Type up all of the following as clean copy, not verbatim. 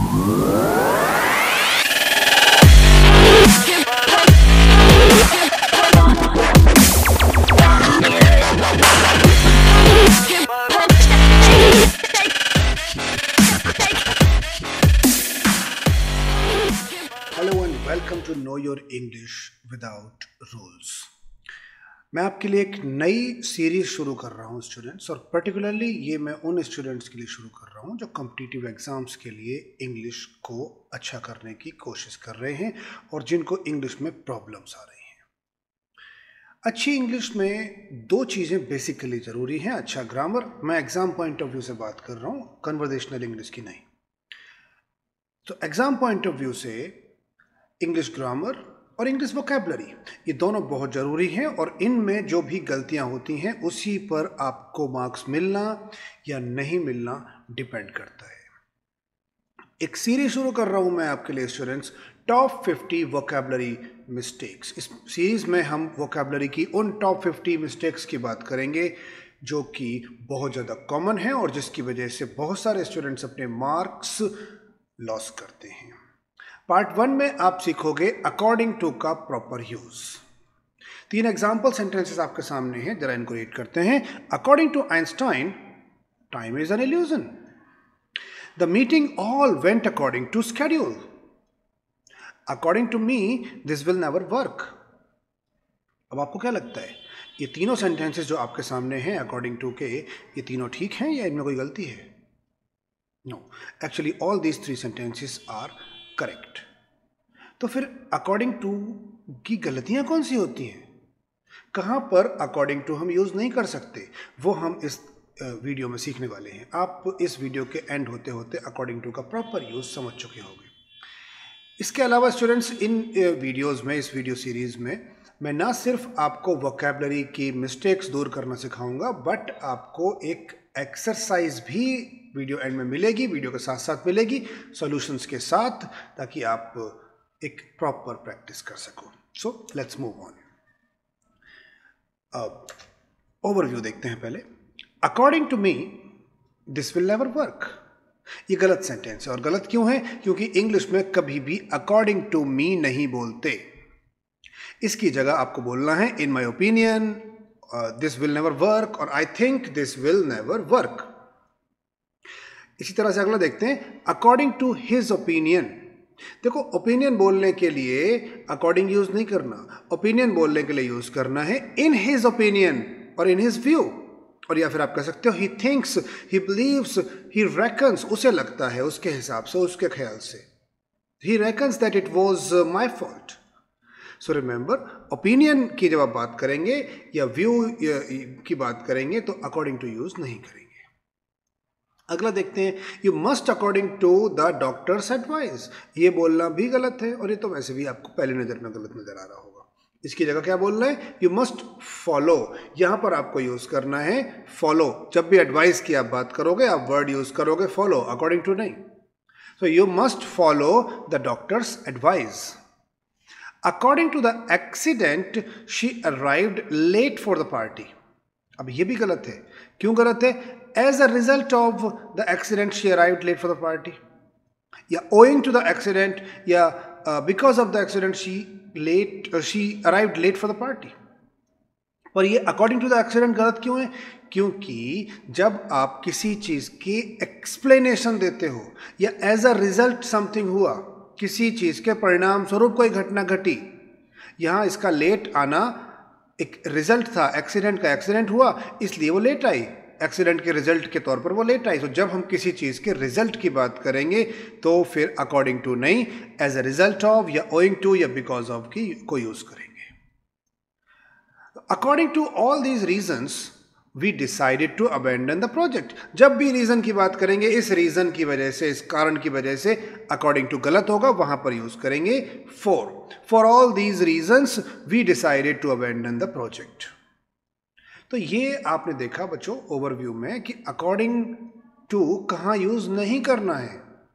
Hello and welcome to know your English without rules. मैं आपके लिए एक नई सीरीज शुरू कर रहा हूं स्टूडेंट्स, और पर्टिकुलरली ये मैं उन स्टूडेंट्स के लिए शुरू कर रहा हूं जो कॉम्पिटिटिव एग्जाम्स के लिए इंग्लिश को अच्छा करने की कोशिश कर रहे हैं और जिनको इंग्लिश में प्रॉब्लम्स आ रही हैं। अच्छी इंग्लिश में दो चीज़ें बेसिकली ज़रूरी हैं। अच्छा ग्रामर, मैं एग्ज़ाम पॉइंट ऑफ व्यू से बात कर रहा हूँ, कन्वर्सेशनल इंग्लिश की नहीं। तो एग्ज़ाम पॉइंट ऑफ व्यू से इंग्लिश ग्रामर और इंग्लिश वोकैबुलरी, ये दोनों बहुत ज़रूरी हैं, और इनमें जो भी गलतियां होती हैं उसी पर आपको मार्क्स मिलना या नहीं मिलना डिपेंड करता है। एक सीरीज शुरू कर रहा हूं मैं आपके लिए स्टूडेंट्स, टॉप 50 वोकैबुलरी मिस्टेक्स। इस सीरीज में हम वोकैबुलरी की उन टॉप 50 मिस्टेक्स की बात करेंगे जो कि बहुत ज़्यादा कॉमन है और जिसकी वजह से बहुत सारे स्टूडेंट्स अपने मार्क्स लॉस करते हैं। पार्ट 1 में आप सीखोगे अकॉर्डिंग टू का प्रॉपर यूज। 3 एग्जाम्पल सेंटेंसेस आपके सामने हैं, जरा इनको रीड करते हैं। According to Einstein, time is an illusion. The meeting all went according to schedule. According to me, this will never work. अब आपको क्या लगता है, ये तीनों सेंटेंसेस जो आपके सामने हैं अकॉर्डिंग टू के, ये तीनों ठीक हैं या इनमें कोई गलती है? No, actually all these 3 sentences are correct. तो फिर अकॉर्डिंग टू की गलतियां कौन सी होती हैं? कहां पर अकॉर्डिंग टू हम यूज नहीं कर सकते, वो हम इस वीडियो में सीखने वाले हैं। आप इस वीडियो के एंड होते होते अकॉर्डिंग टू का प्रॉपर यूज समझ चुके होंगे। इसके अलावा स्टूडेंट्स, इन वीडियोस में, इस वीडियो सीरीज में मैं ना सिर्फ आपको वोकैबुलरी की मिस्टेक्स दूर करना सिखाऊंगा, बट आपको एक एक्सरसाइज भी वीडियो एंड में मिलेगी, वीडियो के साथ साथ मिलेगी सॉल्यूशंस के साथ, ताकि आप एक प्रॉपर प्रैक्टिस कर सको। So let's move on. Overview देखते हैं पहले। According to me, this will never work. ये गलत सेंटेंस है, और गलत क्यों है? क्योंकि इंग्लिश में कभी भी अकॉर्डिंग टू मी नहीं बोलते। इसकी जगह आपको बोलना है in my opinion, this will never work, और I think this will never work. इसी तरह से अगला देखते हैं, अकॉर्डिंग टू हिज ओपिनियन। देखो, ओपिनियन बोलने के लिए अकॉर्डिंग यूज नहीं करना, ओपिनियन बोलने के लिए यूज करना है इन हिज ओपिनियन और इन हिज व्यू, और या फिर आप कह सकते हो ही थिंक्स, ही बिलीव्स, ही रेकन्स, उसे लगता है, उसके हिसाब से, उसके ख्याल से। He reckons that it was my fault. So remember, opinion की जब आप बात करेंगे या व्यू की बात करेंगे तो अकॉर्डिंग टू यूज नहीं करेंगे। अगला देखते हैं, you must according to the doctor's advice. ये बोलना भी गलत है, और ये तो वैसे भी आपको पहली नजर में गलत नजर आ रहा होगा। इसकी जगह क्या बोलना है? You must follow. यहां पर आपको यूज करना है फॉलो। जब भी एडवाइस की आप बात करोगे, आप वर्ड यूज करोगे फॉलो, अकॉर्डिंग टू नहीं। So you must follow the doctor's advice. According to the accident, she arrived late for the party. अब ये भी गलत है। क्यों गलत है? As a result of the accident she arrived late for the party, या ओइंग टू द एक्सीडेंट, या because of the accident she arrived late for the party. पर ये अकॉर्डिंग टू द एक्सीडेंट गलत क्यों है? क्योंकि जब आप किसी चीज की एक्सप्लेनेशन देते हो, या एज अ रिजल्ट समथिंग हुआ, किसी चीज के परिणाम स्वरूप कोई घटना घटी, यहां इसका लेट आना एक रिजल्ट था, एक्सीडेंट का एक्सीडेंट हुआ इसलिए वो लेट आई, एक्सीडेंट के रिजल्ट के तौर पर वो लेट आई। तो जब हम किसी चीज़ के रिजल्ट की बात करेंगे तो फिर अकॉर्डिंग टू नहीं, एज अ रिजल्ट ऑफ या ओइंग टू या बिकॉज ऑफ की को यूज करेंगे। According to all these reasons we decided to abandon the project. जब भी रीजन की बात करेंगे, इस रीजन की वजह से, इस कारण की वजह से, अकॉर्डिंग टू गलत होगा, वहां पर यूज करेंगे for all these reasons we decided to abandon the project. तो ये आपने देखा बच्चों ओवरव्यू में कि अकॉर्डिंग टू कहां यूज नहीं करना है।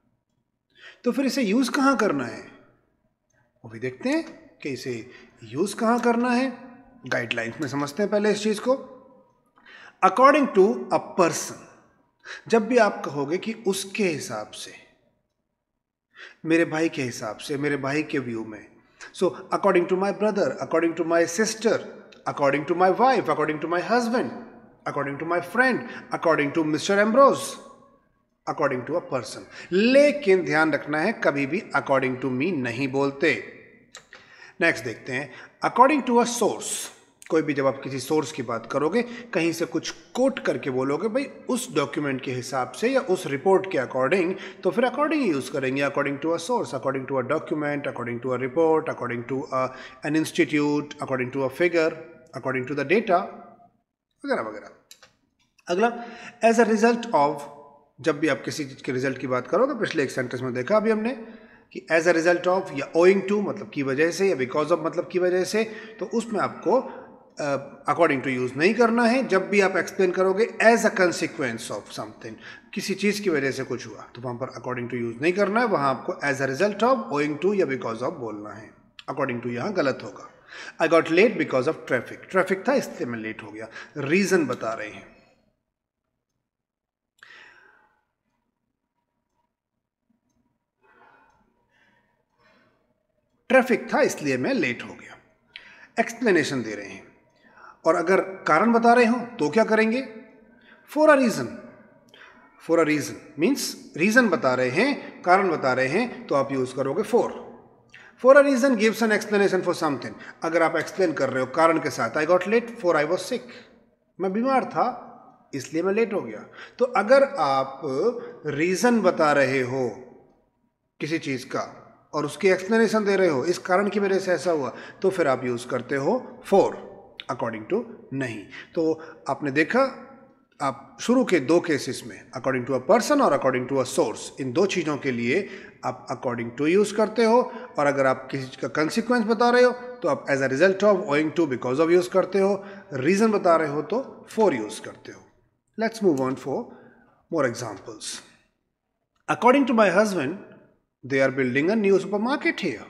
तो फिर इसे यूज कहां करना है वो भी देखते हैं कि इसे यूज कहां करना है। गाइडलाइंस में समझते हैं पहले इस चीज को। अकॉर्डिंग टू अ पर्सन, जब भी आप कहोगे कि उसके हिसाब से, मेरे भाई के हिसाब से, मेरे भाई के व्यू में. So according to my brother, according to my sister, according to my wife, according to my husband, according to my friend, according to mister Ambrose, according to a person. लेकिन ध्यान रखना है, कभी भी अकॉर्डिंग टू मी नहीं बोलते. Next देखते हैं, अकॉर्डिंग टू अ सोर्स. कोई भी जब आप किसी सोर्स की बात करोगे, कहीं से कुछ कोट करके बोलोगे भाई उस डॉक्यूमेंट के हिसाब से या उस रिपोर्ट के अकॉर्डिंग, तो फिर अकॉर्डिंग यूज करेंगे. According to a source, according to a document, according to a report, according to an institute, according to a figure, according to the data, वगैरह वगैरह. अगला, एज अ रिजल्ट ऑफ. जब भी आप किसी चीज के रिजल्ट की बात करोगे, पिछले एक सेंटेंस में देखा अभी हमने कि एज अ रिजल्ट ऑफ या ओइंग टू मतलब की वजह से, या बिकॉज ऑफ मतलब की वजह से, तो उसमें आपको अकॉर्डिंग टू यूज नहीं करना है. जब भी आप एक्सप्लेन करोगे as a consequence of something, किसी चीज की वजह से कुछ हुआ, तो वहां पर अकॉर्डिंग टू यूज नहीं करना है. वहां आपको as a result of, owing to या बिकॉज ऑफ बोलना है. अकॉर्डिंग टू यहां गलत होगा. I got late because of traffic. Traffic था इसलिए मैं लेट हो गया. रीजन बता रहे हैं. ट्रैफिक था इसलिए मैं लेट हो गया. एक्सप्लेनेशन दे रहे हैं, और अगर कारण बता रहे हो तो क्या करेंगे? For a reason. For a reason means reason बता रहे हैं, कारण बता रहे हैं, तो आप यूज करोगे for. For a reason gives an explanation for something. अगर आप एक्सप्लेन कर रहे हो कारण के साथ, I got late for I was sick. मैं बीमार था इसलिए मैं लेट हो गया. तो अगर आप रीजन बता रहे हो किसी चीज का और उसकी एक्सप्लेनेशन दे रहे हो, इस कारण की वजह से ऐसा हुआ, तो फिर आप यूज करते हो फॉर, अकॉर्डिंग टू नहीं. तो आपने देखा, आप शुरू के दो केसेस में अकॉर्डिंग टू अ पर्सन और अकॉर्डिंग टू अ सोर्स, इन दो चीज़ों के लिए आप अकॉर्डिंग टू यूज़ करते हो. और अगर आप किसी चीज़ का कंसिक्वेंस बता रहे हो तो आप as a result of, owing to, because of use करते हो. रीज़न बता रहे हो तो फॉर यूज़ करते हो. Let's move on for more examples. According to my husband they are building a new supermarket here.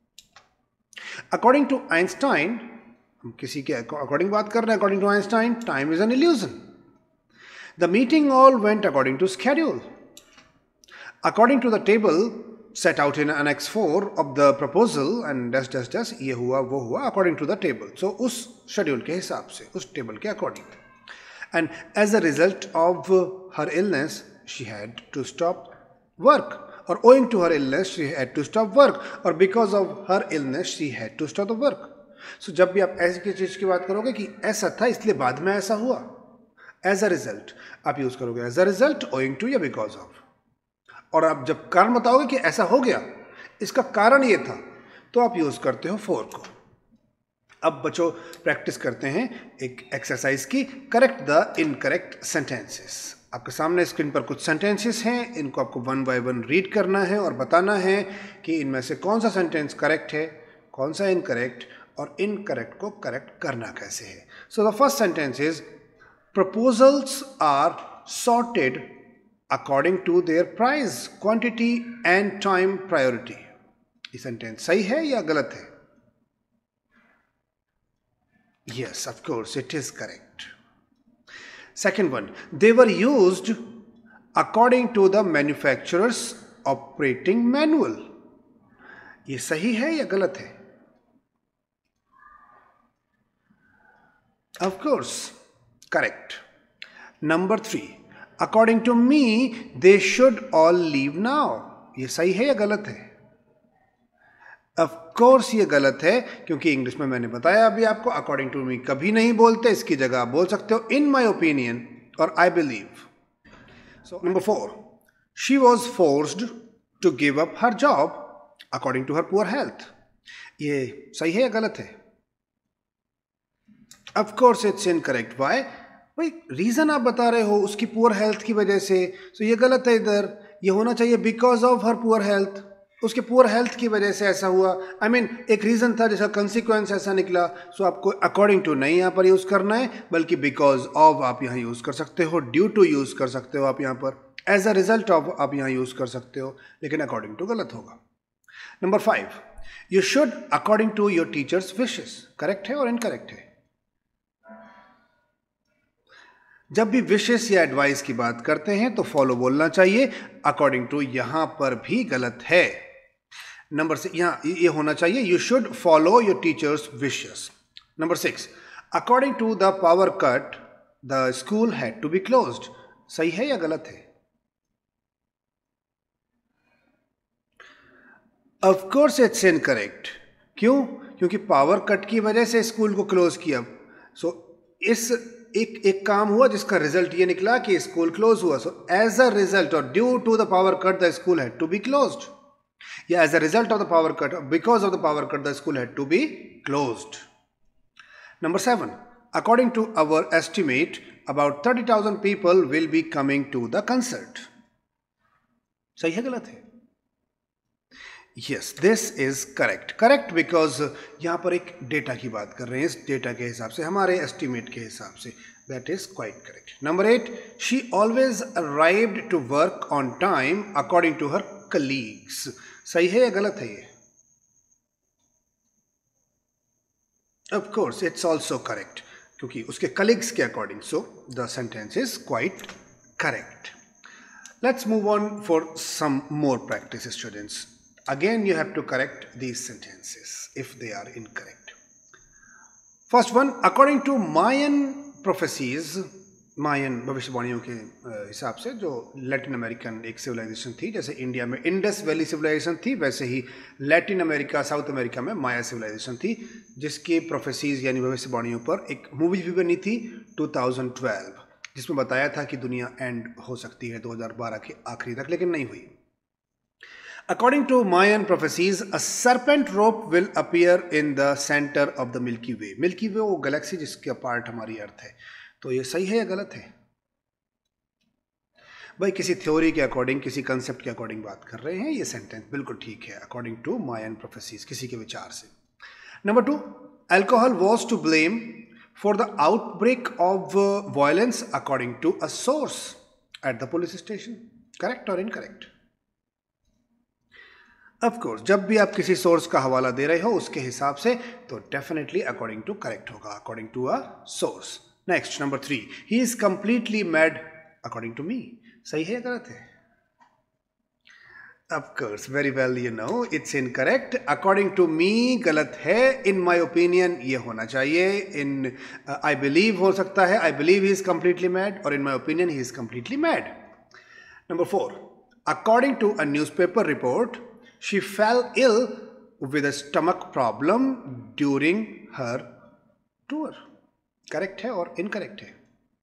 According to Einstein, हम किसी के अकॉर्डिंग बात कर रहे हैं. According to Einstein, time is an illusion. The meeting all went according to schedule. According to the table set out in Annex 4 of the proposal and dash ये हुआ वो हुआ according to the table. So उस schedule के हिसाब से, उस table के according. And as a result of her illness, she had to stop work. Or owing to her illness, she had to stop work. Or because of her illness, she had to stop the work. So जब भी आप ऐसी चीज़ की बात करोगे कि ऐसा था इसलिए बाद में ऐसा हुआ, एज अ रिजल्ट आप यूज करोगे as a result, owing to या बिकॉज ऑफ. और आप जब कारण बताओगे कि ऐसा हो गया, इसका कारण ये था, तो आप यूज करते हो फॉर को. अब बच्चों प्रैक्टिस करते हैं एक एक्सरसाइज की, करेक्ट द इनकरेक्ट सेंटेंसेस. आपके सामने स्क्रीन पर कुछ सेंटेंसेस हैं, इनको आपको वन बाय वन रीड करना है और बताना है कि इनमें से कौन सा सेंटेंस करेक्ट है, कौन सा इनकरेक्ट, और इनकरेक्ट को करेक्ट करना कैसे है. So the first sentence is, proposals are sorted according to their price, quantity and time priority. ये सेंटेंस सही है या गलत है? Yes, of course, it is correct. Second one, they were used according to the manufacturer's operating manual. ये सही है या गलत है? Of course, correct. Number 3, according to me they should all leave now. ये सही है या गलत है? Of course ये गलत है, क्योंकि इंग्लिश में मैंने बताया अभी आपको, according to me कभी नहीं बोलते, इसकी जगह आप बोल सकते हो in my opinion और I believe. So number 4, she was forced to give up her job according to her poor health. ये सही है या गलत है? Of course it's incorrect. Why? भाई रीजन आप बता रहे हो उसकी पुअर हेल्थ की वजह से, तो ये गलत है. इधर ये होना चाहिए because of her poor health, उसके पुअर हेल्थ की वजह से ऐसा हुआ. आई मीन एक रीजन था जिसका कंसिक्वेंस ऐसा निकला. सो आपको अकॉर्डिंग टू नहीं यहाँ पर यूज करना है, बल्कि बिकॉज ऑफ आप यहाँ यूज कर सकते हो, ड्यू टू यूज कर सकते हो आप यहाँ पर, एज अ रिजल्ट ऑफ आप यहाँ यूज कर सकते हो, लेकिन अकॉर्डिंग टू गलत होगा. Number 5, you should according to your teacher's wishes. Correct है और इनकरेक्ट है? जब भी विशेष या एडवाइस की बात करते हैं तो फॉलो बोलना चाहिए, अकॉर्डिंग टू यहां पर भी गलत है। नंबर से यहां ये होना चाहिए, you should follow your teacher's wishes. Number 6, according to the power cut the school had to be closed. सही है या गलत है? Of course it's incorrect. क्यों? क्योंकि पावर कट की वजह से स्कूल को क्लोज किया। सो इस एक काम हुआ जिसका रिजल्ट ये निकला कि स्कूल क्लोज हुआ। सो एज अ रिजल्ट और due to the power cut the school had to be closed, या as a result of the power cut, because of the power cut the school had to be closed. Number 7, according to our estimate about 30,000 people will be coming to the concert. सही है गलत है? Yes, this is correct. Correct because यहां पर एक data की बात कर रहे हैं, इस डेटा के हिसाब से, हमारे एस्टिमेट के हिसाब से। That is quite correct. Number 8, she always arrived to work on time according to her colleagues. सही है या गलत है ये? Of course it's also correct, क्योंकि उसके कलीग्स के according. So the sentence is quite correct. Let's move on for some more practice students. Again, you have to correct these sentences if they are incorrect. First one, according to Mayan prophecies, Mayan भविष्यवाणियों के हिसाब से, जो Latin American एक civilisation थी, जैसे India में Indus valley civilisation थी, वैसे ही लैटिन अमेरिका, साउथ अमेरिका में माया सिविलाइजेशन थी, जिसकी प्रोफेसीज यानी भविष्यवाणियों पर एक मूवी भी बनी थी 2012, जिसमें बताया था कि दुनिया एंड हो सकती है 2012 के आखिरी तक, लेकिन नहीं हुई. According to Mayan prophecies, a serpent rope will appear in the center of the Milky Way. Milky Way वो गैलेक्सी जिसका पार्ट हमारी अर्थ है. तो ये सही है या गलत है? भाई किसी थ्योरी के अकॉर्डिंग, किसी कंसेप्ट के अकॉर्डिंग बात कर रहे हैं. ये सेंटेंस बिल्कुल ठीक है, अकॉर्डिंग टू मायन प्रोफेसीज, किसी के विचार से. Number 2, alcohol was to blame for the outbreak of violence according to a source at the police station. Correct और इनकरेक्ट? ऑफ कोर्स, जब भी आप किसी सोर्स का हवाला दे रहे हो उसके हिसाब से, तो डेफिनेटली अकॉर्डिंग टू करेक्ट होगा, according to a source. Next, number 3, he is completely mad according to me. सही है या गलत है? Of course, very well you know, it's incorrect. According to me गलत है. इन माई ओपिनियन ये होना चाहिए. इन आई बिलीव हो सकता है, I believe he is completely mad, और in my opinion he is completely mad. Number 4, according to a newspaper report, she fell ill with a stomach problem during her tour. Correct है और incorrect है?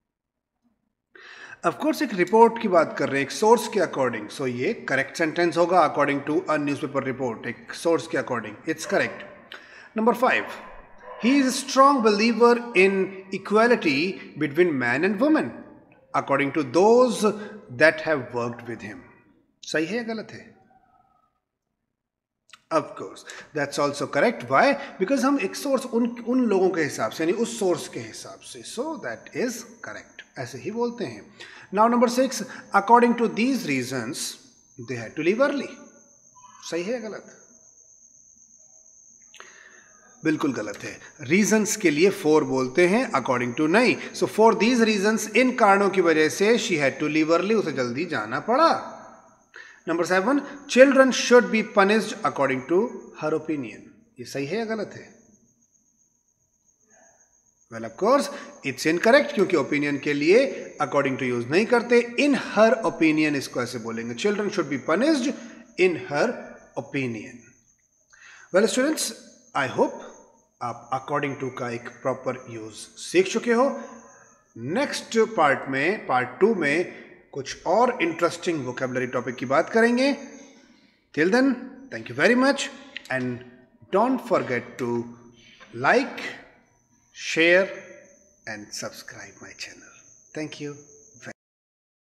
Of course एक report की बात कर रहे हैं, एक सोर्स के अकॉर्डिंग. सो ये करेक्ट सेंटेंस होगा, according to a newspaper report, एक सोर्स के according. It's correct. Number 5, he is a strong believer in equality between man and women according to those that have worked with him. सही है या गलत है? Of course, that's also correct. Why? Because हम एक source उन लोगों के हिसाब से, यानी उस सोर्स के हिसाब से. So that is correct. ऐसे ही बोलते हैं. Now number 6, according to these reasons, they had to leave early. सही है या गलत? बिल्कुल गलत है. रीजंस के लिए for बोलते हैं, अकॉर्डिंग टू नहीं. So for these reasons, इन कारणों की वजह से she had to leave early, उसे जल्दी जाना पड़ा. Number 7, children should be punished according to her opinion. ये सही है या गलत है? Well of course it's incorrect, क्योंकि ओपिनियन के लिए अकॉर्डिंग टू यूज नहीं करते. इन हर ओपिनियन इसको ऐसे बोलेंगे, children should be punished in her opinion. Well students, I hope आप अकॉर्डिंग टू का एक प्रॉपर यूज सीख चुके हो. नेक्स्ट पार्ट में, पार्ट 2 में कुछ और इंटरेस्टिंग वोकैबुलरी टॉपिक की बात करेंगे. Till then, thank you very much, and don't forget to like, share and subscribe my channel. Thank you.